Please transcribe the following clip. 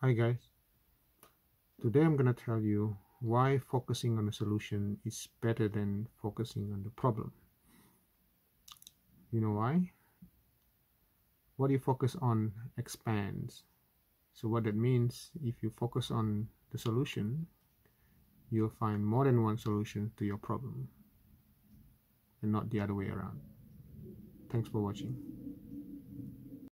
Hi guys, today I'm going to tell you why focusing on the solution is better than focusing on the problem. You know why? What you focus on expands. So what that means, if you focus on the solution, you'll find more than one solution to your problem and not the other way around. Thanks for watching.